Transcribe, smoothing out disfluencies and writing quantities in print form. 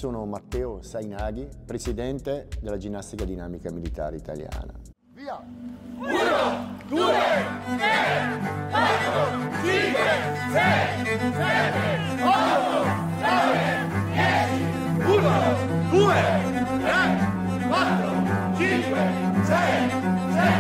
sono Matteo Sainaghi, presidente della Ginnastica Dinamica Militare Italiana. Via! 1, 2, 3, 4, 5, 6, 7, 8, 9, 10. 1, 2, 3, 4, 5, 6, 7.